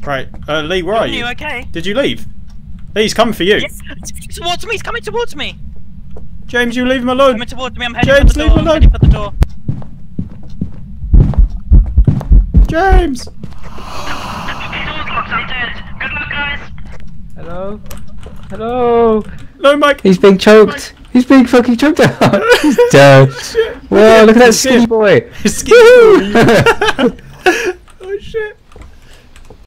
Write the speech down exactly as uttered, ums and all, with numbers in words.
Right, uh, Lee, where are you? you okay? Did you leave? Lee, he's coming for you. Yes, towards me, he's coming towards me. James, you leave him alone. Coming towards me, I'm heading James, for the leave door. him I'm alone. heading for the door. James! Good luck, guys. Hello? Hello? No, Mike! He's being choked! He's being fucking choked out! He's dead! Shit. Whoa, look at that Skinny skinny boy! Skinny boy! Oh shit!